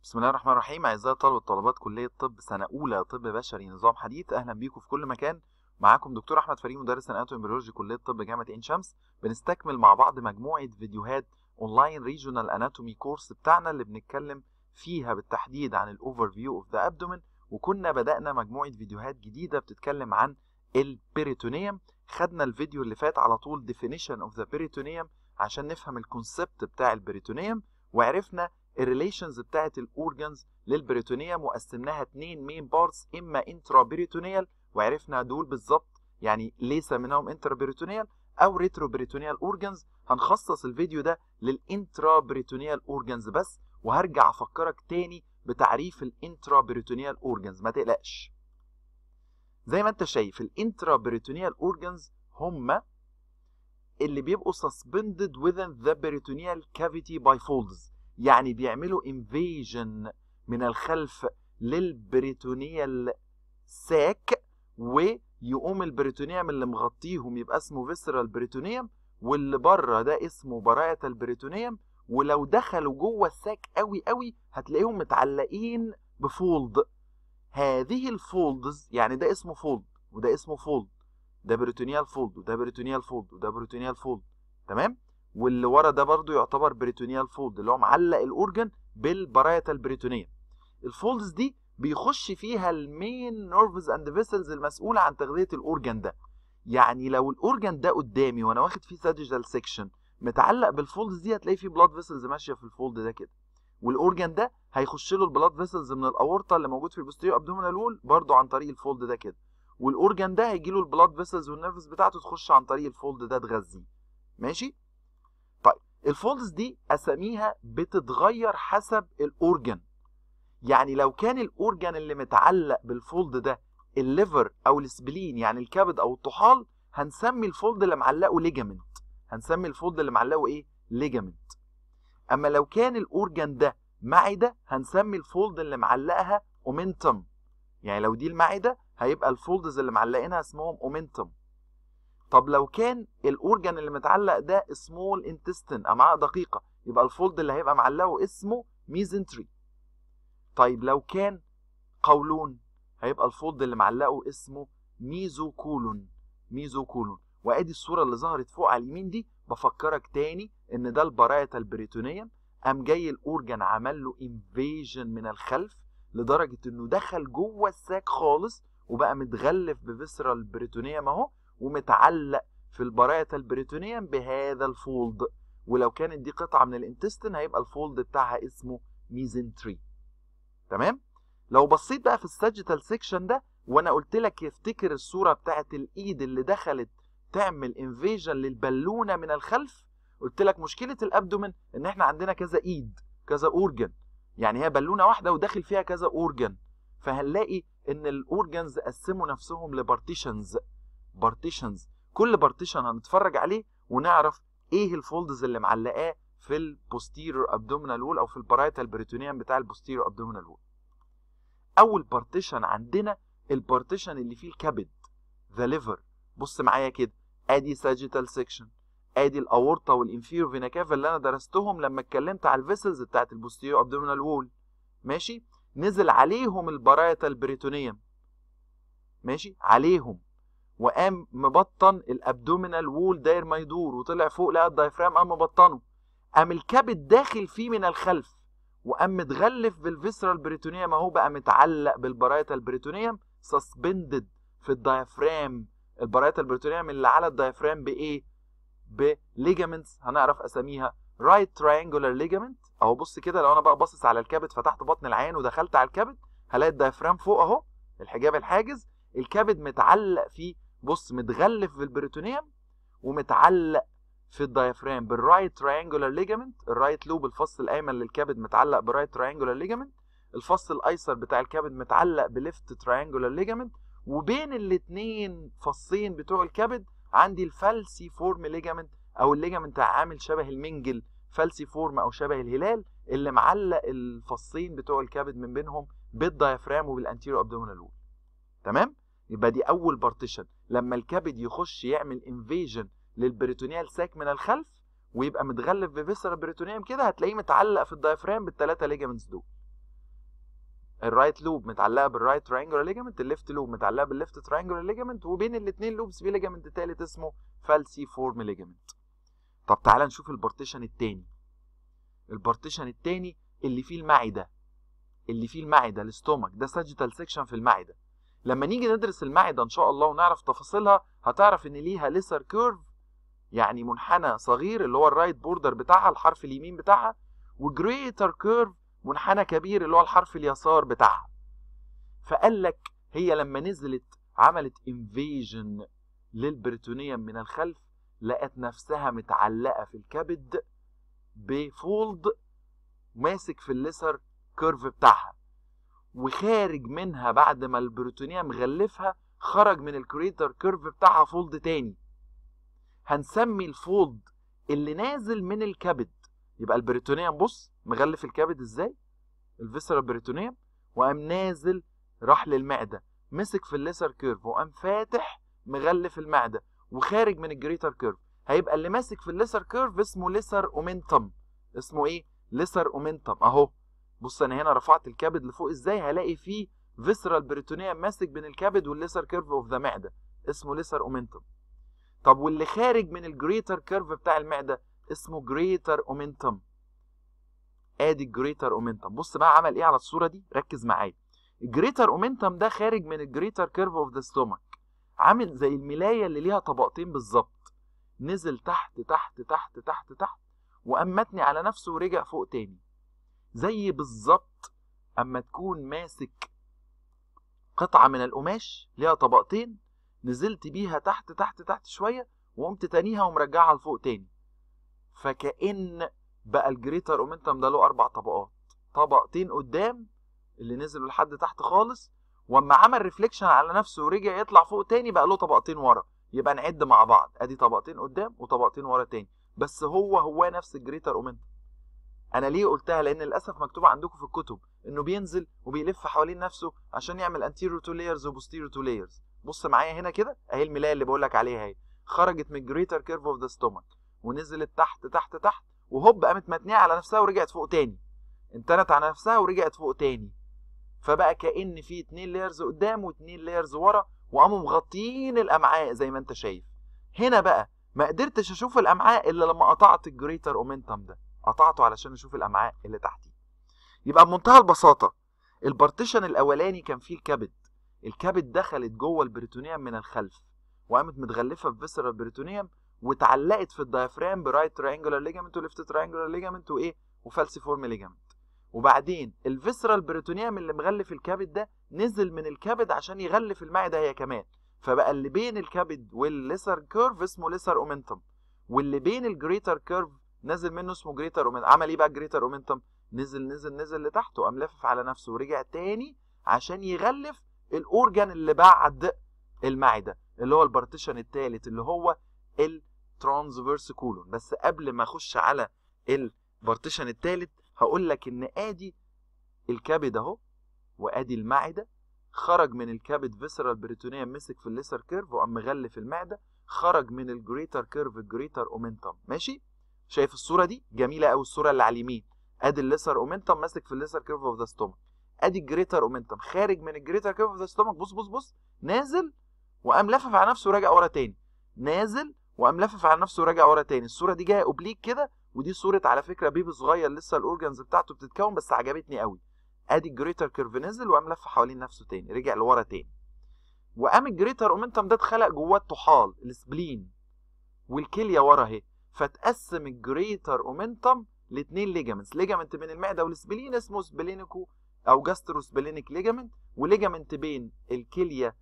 بسم الله الرحمن الرحيم. أعزائي طلبة وطالبات كلية طب سنة أولى طب بشري نظام حديث، أهلا بيكم في كل مكان. معاكم دكتور أحمد فريد مدرس أناتومي بيولوجي كلية طب جامعة عين شمس. بنستكمل مع بعض مجموعة فيديوهات أونلاين ريجونال أناتومي كورس بتاعنا اللي بنتكلم فيها بالتحديد عن الأوفر فيو أوف ذا أبدومن، وكنا بدأنا مجموعة فيديوهات جديدة بتتكلم عن البريتونيوم. خدنا الفيديو اللي فات على طول definition of the peritoneum عشان نفهم الكونسبت بتاع البريتونيوم، وعرفنا الريليشنز بتاعت الاورجنز للبريتونيوم وقسمناها 2 مين بارتس، اما انترا بريتونيال وعرفنا دول بالظبط يعني ليه سميناهم انترا بريتونيال او ريترو بريتونيال اورجنز. هنخصص الفيديو ده للانترا بريتونيال اورجنز بس، وهرجع افكرك تاني بتعريف الانترا بريتونيال اورجنز، ما تقلقش. زي ما انت شايف الانترا بريتونيال اورجنز هم اللي بيبقوا suspended within the peritoneal cavity by folds، يعني بيعملوا invasion من الخلف للبريتونيال ساك، ويقوم البريتونيوم اللي مغطيهم يبقى اسمه visceral بريتونيوم، واللي بره ده اسمه برايتال بريتونيوم. ولو دخلوا جوه الساك قوي قوي هتلاقيهم متعلقين بفولد. هذه الفولدز يعني ده اسمه فولد وده اسمه فولد، ده بريتونيال فولد وده بريتونيال فولد وده بريتونيال فولد، تمام؟ واللي ورا ده برضو يعتبر بريتونيال فولد اللي هو معلق الاورجن بالبرايتال بريتونيوم. الفولدز دي بيخش فيها المين نيرفز اند فيسلز المسؤوله عن تغذيه الاورجن ده. يعني لو الاورجن ده قدامي وانا واخد فيه ساجيتال سيكشن متعلق بالفولدز دي، هتلاقي فيه بلاد فيسلز ماشيه في الفولد ده كده، والاورجن ده هيخش له البلاد فيسلز من الاورطه اللي موجود في البوستيريور ابدومينال وول برضو عن طريق الفولد ده كده، والاورجن ده هيجي له البلاد فيسلز والنيرفز بتاعته تخش عن طريق الفولد ده تغذيه. ماشي؟ طيب الفولدز دي اساميها بتتغير حسب الاورجن. يعني لو كان الاورجن اللي متعلق بالفولد ده الليفر او السبلين يعني الكبد او الطحال، هنسمي الفولد اللي معلقه ليجامنت، هنسمي الفولد اللي معلقه ايه؟ ليجامنت. اما لو كان الاورجن ده معده هنسمي الفولد اللي معلقها اومنتم، يعني لو دي المعده هيبقى الفولدز اللي معلقينها اسمهم اومنتم. طب لو كان الاورجن اللي متعلق ده سمول انتستين امعاء دقيقه، يبقى الفولد اللي هيبقى معلقه اسمه ميزنتري. طيب لو كان قولون هيبقى الفولد اللي معلقه اسمه ميزوكولون، ميزوكولون. وادي الصوره اللي ظهرت فوق على اليمين دي بفكرك تاني ان ده البرايتال بريتونيوم. قام جاي الاورجن عمل له انفيجن من الخلف لدرجه انه دخل جوه الساك خالص وبقى متغلف بفيسرال بريتونيوم اهو، ومتعلق في البرايتال بريتونيوم بهذا الفولد. ولو كانت دي قطعه من الانتستين هيبقى الفولد بتاعها اسمه ميزنتري. تمام؟ لو بصيت بقى في الساجيتال سيكشن ده وانا قلت لك افتكر الصوره بتاعت الايد اللي دخلت تعمل انفيجن للبالونه من الخلف، قلت لك مشكله الابدومن ان احنا عندنا كذا ايد كذا اورجن، يعني هي بالونه واحده وداخل فيها كذا اورجن، فهنلاقي ان الاورجنز قسموا نفسهم لبارتيشنز. بارتيشنز كل بارتيشن هنتفرج عليه ونعرف ايه الفولدز اللي معلقاه في البوستيريور ابدومينال وول او في البرايتال بريتونيوم بتاع البوستيريور ابدومينال وول. اول بارتيشن عندنا البارتيشن اللي فيه الكبد، ذا ليفر. بص معايا كده، ادي ساجيتال سيكشن، ادي الاورطه والانفيرو فينا كافا اللي انا درستهم لما اتكلمت على الفيسلز بتاعت البوستيريور ابدومينال وول. ماشي؟ نزل عليهم البرايتال بريتونيوم، ماشي عليهم، وقام مبطن الابدومينال وول داير ما يدور، وطلع فوق لقى الدايفرام قام مبطنه، قام الكبد داخل فيه من الخلف وقام متغلف بالفيسرال بريتونيوم اهو، بقى متعلق بالبرايتال بريتونيوم سسبندد في الدايفرام. البرايتال بريتونيوم اللي على الدايفرام بايه؟ بليجامنتس هنعرف اساميها. رايت تراينجولار ليجامنت اهو. بص كده، لو انا بقى باصص على الكبد فتحت بطن العين ودخلت على الكبد هلاقي الدايفرام فوق اهو، الحجاب الحاجز، الكبد متعلق فيه، بص متغلف بالبريتونيوم ومتعلق في الدايفرام بالرايت تراينجولار ليجامنت. الرايت لوب الفص الايمن للكبد متعلق برايت تراينجولار ليجامنت، الفص الايسر بتاع الكبد متعلق بليفت تراينجولار ليجامنت، وبين الاثنين فصين بتوع الكبد عندي الفالسي فورم ليجامنت او الليجامنت عامل شبه المنجل، فالسي فورم او شبه الهلال، اللي معلق الفصين بتوع الكبد من بينهم بالدايفرام وبالانتيرو ابدومينال وول. تمام؟ يبقى دي اول بارتيشن، لما الكبد يخش يعمل انفيجن للبريتونيال ساك من الخلف ويبقى متغلف بفيسرال بريتونيوم كده، هتلاقيه متعلق في الدايفرام بالثلاثه ليجامنتس دول. الرايت لوب متعلقه بالرايت تراينجولار ليجامنت، الليفت لوب متعلقه بالليفت تراينجولار ليجامنت، وبين الاثنين لوبس في ليجامنت ثالث اسمه فالسيفورم ليجامنت. طب تعالى نشوف البارتيشن الثاني. البارتيشن الثاني اللي فيه المعده، الاستومك ده ساجيتال سيكشن في المعده. لما نيجي ندرس المعده ان شاء الله ونعرف تفاصيلها هتعرف ان ليها ليسر كيرف، يعني منحنى صغير اللي هو الرايت بوردر بتاعها الحرف اليمين بتاعها، وجريتر كيرف منحنى كبير اللي هو الحرف اليسار بتاعها. فقال لك هي لما نزلت عملت انفيجن للبريتونيوم من الخلف، لقت نفسها متعلقه في الكبد بفولد ماسك في الليسر كيرف بتاعها، وخارج منها بعد ما البريتونيوم غلفها خرج من الكريتر كيرف بتاعها فولد تاني. هنسمي الفولد اللي نازل من الكبد، يبقى البريتونيوم بص مغلف الكبد ازاي، الفيسرال بريتونيوم، وقام نازل راح للمعده مسك في الليسر كيرف وقام فاتح مغلف المعده وخارج من الجريتر كيرف. هيبقى اللي ماسك في الليسر كيرف اسمه ليسر اومنتم. اسمه ايه؟ ليسر اومنتم. اهو بص انا هنا رفعت الكبد لفوق ازاي، هلاقي فيه فيسرال بريتونيوم ماسك بين الكبد والليسر كيرف اوف ذا معده اسمه ليسر اومنتم. طب واللي خارج من الجريتر كيرف بتاع المعده اسمه جريتر اومنتم. ادي الجريتر اومنتم. بص بقى عمل ايه على الصوره دي، ركز معايا. الجريتر اومنتم ده خارج من الجريتر كيرف اوف ذا ستومك، عامل زي الملايه اللي ليها طبقتين بالظبط، نزل تحت تحت تحت تحت تحت وقام متني على نفسه ورجع فوق تاني. زي بالظبط اما تكون ماسك قطعه من القماش ليها طبقتين، نزلت بيها تحت تحت تحت شويه وقمت تانيها ومرجعها لفوق تاني. فكأن بقى الجريتر اومنتم ده له 4 طبقات، طبقتين قدام اللي نزلوا لحد تحت خالص، واما عمل ريفليكشن على نفسه ورجع يطلع فوق تاني بقى له طبقتين ورا. يبقى نعد مع بعض، ادي طبقتين قدام وطبقتين ورا تاني، بس هو نفس الجريتر اومنتم. انا ليه قلتها؟ لان للاسف مكتوب عندكم في الكتب انه بينزل وبيلف حوالين نفسه عشان يعمل انتيريور تو لايرز وبوستيريور تو لايرز. بص معايا هنا كده اهي الملايه اللي بقول لك عليها اهي، خرجت من الجريتر كيرف اوف ذا ستومك ونزلت تحت تحت تحت وهوب قامت متنيه على نفسها ورجعت فوق تاني، انتنت على نفسها ورجعت فوق تاني. فبقى كأن في 2 لايرز قدام و2 لايرز ورا وقاموا مغطيين الامعاء زي ما انت شايف. هنا بقى ما قدرتش اشوف الامعاء الا لما قطعت الجريتر اومنتم ده، قطعته علشان اشوف الامعاء اللي تحتي. يبقى بمنتهى البساطه البارتيشن الاولاني كان فيه الكبد دخلت جوه البريتونيوم من الخلف وقامت متغلفه بفيسرال بريتونيوم واتعلقت في الدايفرام برايت تراينجولار ليجامنت وليفت تراينجولار ليجامنت وايه وفالسيفورم ليجامنت. وبعدين الفيسرال بريتونيوم اللي مغلف الكبد ده نزل من الكبد عشان يغلف المعده هي كمان، فبقى اللي بين الكبد والليسر كيرف اسمه ليسر اومنتم، واللي بين الجريتر كيرف نزل منه اسمه جريتر اومنتم. عمل ايه بقى الجريتر اومنتم؟ نزل لتحت وقام لافف على نفسه ورجع تاني عشان يغلف الاورجان اللي بعد المعده اللي هو البارتيشن الثالث اللي هو الترانسفيرس كولون. بس قبل ما اخش على البارتيشن الثالث هقول لك ان ادي الكبد اهو وادي المعده، خرج من الكبد فيسرال بريتونيوم مسك في الليسر كيرف وقام مغلف المعده، خرج من الجريتر كيرف الجريتر اومنتم. ماشي؟ شايف الصوره دي جميله قوي، الصوره اللي على اليمين ادي الليسر اومنتم ماسك في الليسر كيرف اوف ذا ستومك، ادي الجريتر اومنتم خارج من الجريتر كيرف اوف ذا ستومك. بص بص بص نازل وقام لفف على نفسه وراجع ورا تاني، نازل وقام لفف على نفسه وراجع ورا تاني. الصوره دي جايه اوبليك كده، ودي صوره على فكره بيبي صغير لسه الاورجنز بتاعته بتتكون بس عجبتني قوي. ادي الجريتر كيرف نزل وقام لف حوالين نفسه تاني رجع لورا تاني، وقام الجريتر اومنتم ده اتخلق جواه الطحال السبلين والكليه ورا اهي، فتقسم الجريتر اومنتم لاثنين ليجامنتس، ليجامنت بين المعده والسبلين اسمه سبلينيكو او جاسترو سبلينيك ليجامنت، وليجامنت بين الكليه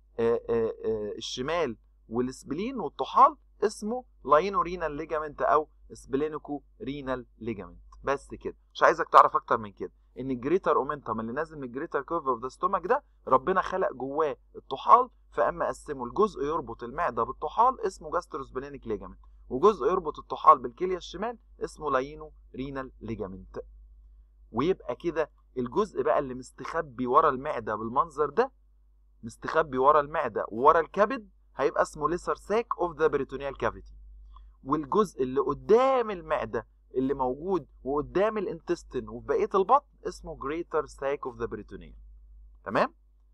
الشمال والسبلين والطحال اسمه لاينو رينال ليجامنت او سبلينيكو رينال ليجامنت. بس كده، مش عايزك تعرف اكتر من كده، ان الجريتر اومنتم اللي نازل من الجريتر كيرف اوف ذا ستومك ده ربنا خلق جواه الطحال، فاما قسمه الجزء يربط المعده بالطحال اسمه جاسترو سبلينيك ليجامنت، وجزء يربط الطحال بالكليه الشمال اسمه لاينو رينال ليجامنت. ويبقى كده الجزء بقى اللي مستخبي ورا المعده بالمنظر ده، مستخبي ورا المعده وورا الكبد، هيبقى اسمه ليسر ساك اوف ذا بريتونيال كافيتي. والجزء اللي قدام المعده اللي موجود وقدام الانتستين وفي بقيه البطن اسمه جريتر ساك اوف ذا بريتونيال. تمام؟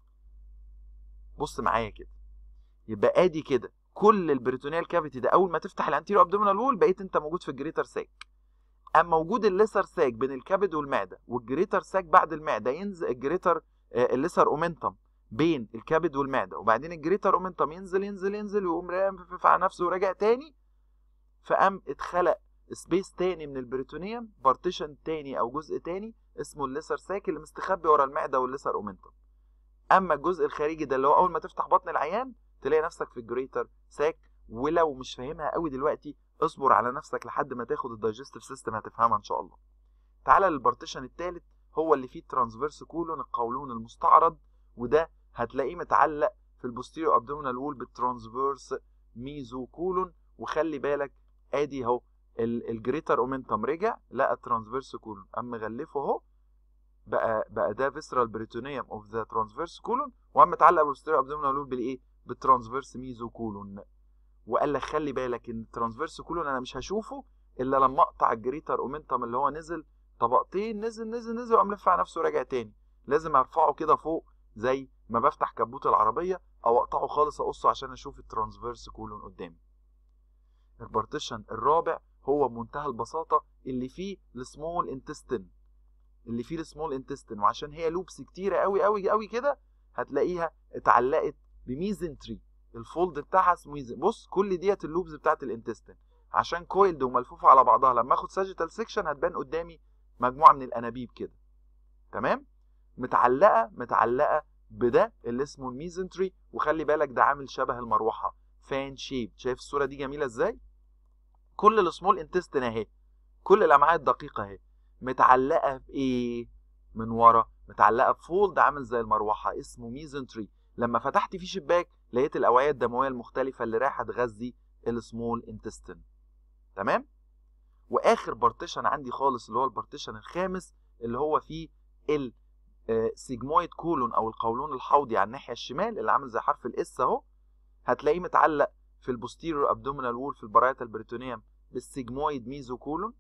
بص معايا كده، يبقى ادي كده كل البريتونيال كافيتي ده اول ما تفتح الانتيريو ابدومينال وول بقيت انت موجود في الجريتر ساك. اما وجود الليسر ساك بين الكبد والمعده والجريتر ساك بعد المعده ينزل الجريتر الليسر اومنتم بين الكبد والمعده، وبعدين الجريتر اومنتم ينزل ينزل ينزل ويقوم رافف على نفسه وراجع تاني، فقام اتخلق سبيس تاني من البريتونيوم، بارتيشن تاني او جزء تاني اسمه الليسر ساك اللي مستخبي ورا المعده والليسر اومنتم. اما الجزء الخارجي ده اللي هو اول ما تفتح بطن العيان تلاقي نفسك في الجريتر ساك. ولو مش فاهمها قوي دلوقتي اصبر على نفسك لحد ما تاخد الدايجستيف سيستم هتفهمها ان شاء الله. تعالى للبارتيشن الثالث، هو اللي فيه الترانسفيرس كولون، القولون المستعرض، وده هتلاقيه متعلق في البوستيريو ابدومينال وول بالترانسفيرس ميزو كولون. وخلي بالك ادي اهو الجريتر اومنتم رجع لقى الترانسفيرس كولون، قام مغلفه اهو بقى ده فيسرال بريتونيوم اوف ذا ترانسفيرس كولون، وقام متعلق بالبوستيريو ابدومينال وول بالايه؟ بالترانسفيرس ميزو كولون. وقال لك خلي بالك ان الترانسفيرس كولون انا مش هشوفه الا لما اقطع الجريتر اومنتم اللي هو نزل طبقتين، نزل نزل نزل وقام لف على نفسه وراجع تاني. لازم ارفعه كده فوق زي ما بفتح كبوت العربيه، او اقطعه خالص اقصه عشان اشوف الترانسفيرس كولون قدامي. البارتيشن الرابع هو بمنتهى البساطه اللي فيه السمول انتستين، وعشان هي لوبس كتيره قوي قوي قوي كده هتلاقيها اتعلقت بميزنتري، الفولد بتاعها اسمه ميزن. بص كل ديت اللوبز بتاعت الانتستين عشان كويلد وملفوفه على بعضها، لما اخد ساجيتال سيكشن هتبان قدامي مجموعه من الانابيب كده. تمام؟ متعلقه بده اللي اسمه الميزنتري. وخلي بالك ده عامل شبه المروحه، فان شيب. شايف الصوره دي جميله ازاي؟ كل السمول انتستين اهي، كل الامعاء الدقيقه اهي متعلقه بايه؟ من ورا متعلقه بفولد عامل زي المروحه اسمه ميزنتري. لما فتحت فيه شباك لقيت الاوعيه الدمويه المختلفه اللي رايحه تغذي السمول انتستين. تمام؟ واخر بارتيشن عندي خالص اللي هو البارتيشن الخامس اللي هو فيه السيجمويد كولون او القولون الحوضي على الناحيه الشمال اللي عامل زي حرف الاس اهو. هتلاقيه متعلق في البوستيريور ابدومينال وول في البرايتال بريتونيوم بالسيجمويد ميزو كولون،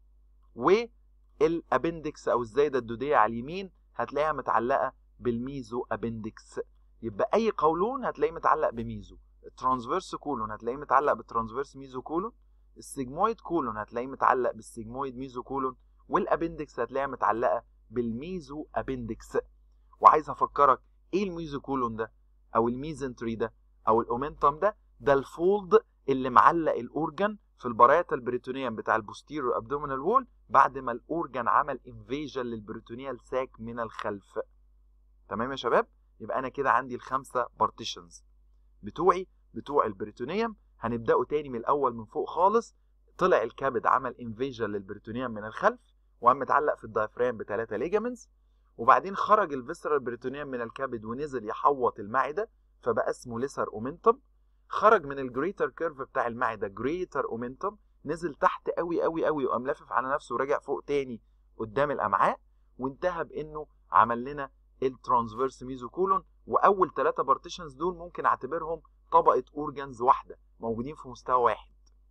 والابندكس او الزايده الدوديه على اليمين هتلاقيها متعلقه بالميزو ابندكس. يبقى اي قولون هتلاقيه متعلق بميزو، الترانسفيرس كولون هتلاقيه متعلق بالترانسفيرس ميزو كولون، السيجمويد كولون هتلاقيه متعلق بالسيجمويد ميزو كولون، والابندكس هتلاقيها متعلقه بالميزو ابندكس. وعايز افكرك ايه الميزو كولون ده او الميزنتري ده او الاومنتم ده الفولد اللي معلق الاورجن في البرايتال بريتونيوم بتاع البوستيريور ابدومينال وول بعد ما الاورجن عمل انفيجن للبريتونيال ساك من الخلف. تمام يا شباب؟ يبقى انا كده عندي الخمسه بارتيشنز بتوع البريتونيوم. هنبداوا تاني من الاول من فوق خالص. طلع الكبد عمل انفيجن للبريتونيوم من الخلف وقام متعلق في الدايفرام بثلاثه ليجامنتس، وبعدين خرج الفيسرال بريتونيوم من الكبد ونزل يحوط المعده فبقى اسمه ليسر اومنتم. خرج من الجريتر كيرف بتاع المعده جريتر اومنتم، نزل تحت قوي قوي قوي وقام لافف على نفسه ورجع فوق تاني قدام الامعاء، وانتهى بانه عمل لنا الترانسفيرس ميزو كولون. واول ثلاثه بارتيشنز دول ممكن اعتبرهم طبقه اورجانز واحده موجودين في مستوى واحد.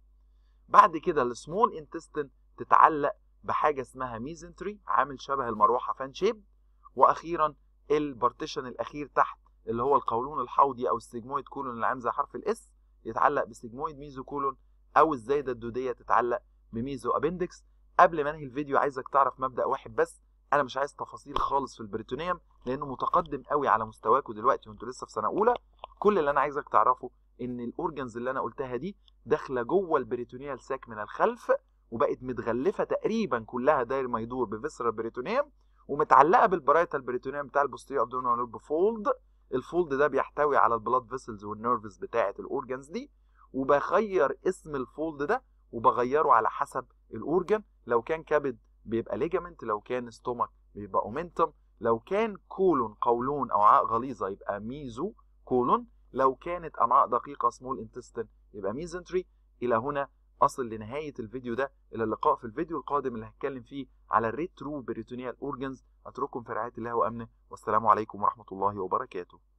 بعد كده السمول انتستين تتعلق بحاجه اسمها ميزنتري عامل شبه المروحه فان شيب. واخيرا البارتيشن الاخير تحت اللي هو القولون الحوضي او السيجمويد كولون اللي عامل زي حرف الاس يتعلق بسيجمويد ميزو كولون، او الزايده الدوديه تتعلق بميزو ابندكس. قبل ما انهي الفيديو عايزك تعرف مبدا واحد بس، انا مش عايز تفاصيل خالص في البريتونيوم لانه متقدم قوي على مستواكم دلوقتي وانتوا لسه في سنه اولى. كل اللي انا عايزك تعرفه ان الاورجنز اللي انا قلتها دي داخله جوه البريتونيال ساك من الخلف، وبقت متغلفه تقريبا كلها داير ما يدور بفيسرال بريتونيوم، ومتعلقه بالبرايتال بريتونيوم بتاع البوستيريور ابدومينال بفولد. الفولد ده بيحتوي على البلاد فيسلز والنيرفز بتاعه الاورجنز دي، وبغير اسم الفولد ده وبغيره على حسب الاورجن. لو كان كبد بيبقى ليجامنت، لو كان ستومك بيبقى اومنتم، لو كان كولون قولون او امعاء غليظه يبقى ميزو كولون، لو كانت امعاء دقيقه سمول انتستين يبقى ميزنتري. الى هنا اصل لنهايه الفيديو ده. الى اللقاء في الفيديو القادم اللي هتكلم فيه على الريترو بريتونيال اورجنز. اترككم في رعايه الله وامنه، والسلام عليكم ورحمه الله وبركاته.